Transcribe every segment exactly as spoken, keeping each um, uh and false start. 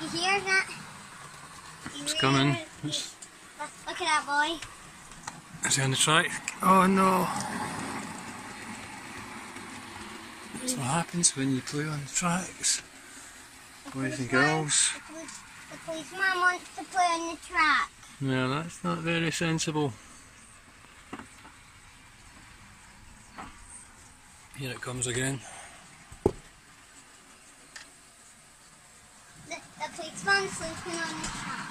You hear that? You It's hear coming. it? It's, Look at that boy. is he on the track? Oh no! That's what happens when you play on the tracks. Boys and girls. The, police, the policeman wants to play on the track. No, that's not very sensible. Here it comes again. The, the policeman's sleeping on the track.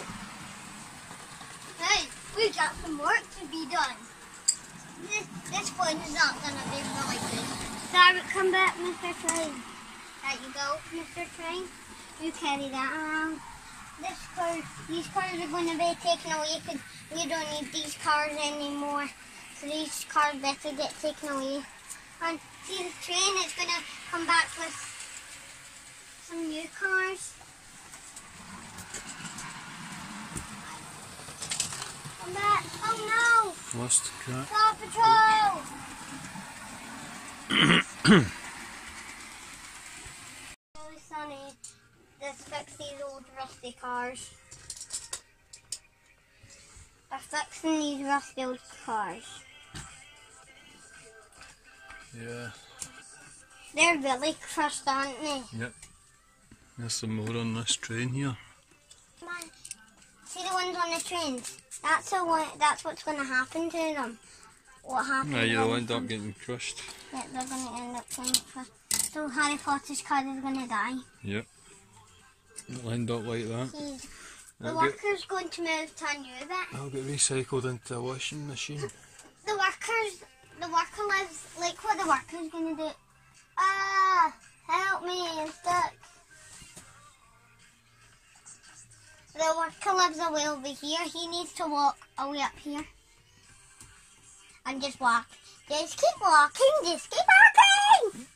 Hey, we got some work to be done. This, this one is not going to be really good. Sorry, come back, Mister Train. There you go, Mister Train. You carry that around. This car, these cars are going to be taken away because we don't need these cars anymore. So these cars better get taken away. And see, the train is going to come back with some new cars. Come back. Oh no! Lost the cat. Paw Patrol! Really sunny. Let's fix these old rusty cars. We're fixing these rusty old cars. Yeah. They're really crushed, aren't they? Yep. There's some more on this train here. Come on. See the ones on the trains? That's the one, that's what's going to happen to them. What happens? Yeah, you'll when end they up come- getting crushed. Yeah, they're going to end up getting crushed. So Harry Potter's car is going to die. Yep. It'll end up like that. He's, the It'll get, worker's going to move to a new bit. it'll get recycled into a washing machine. The workers, the worker lives, like what the worker's going to do. Ah, help me, I'm stuck. The worker lives away over here. He needs to walk away up here. And just walk. Just keep walking, just keep walking!